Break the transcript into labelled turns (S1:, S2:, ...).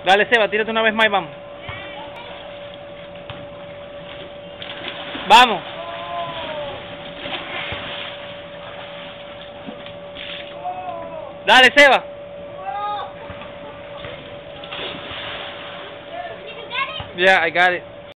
S1: Dale, Seba, tírate una vez más y vamos. Vamos. Dale, Seba. Yeah, I got it.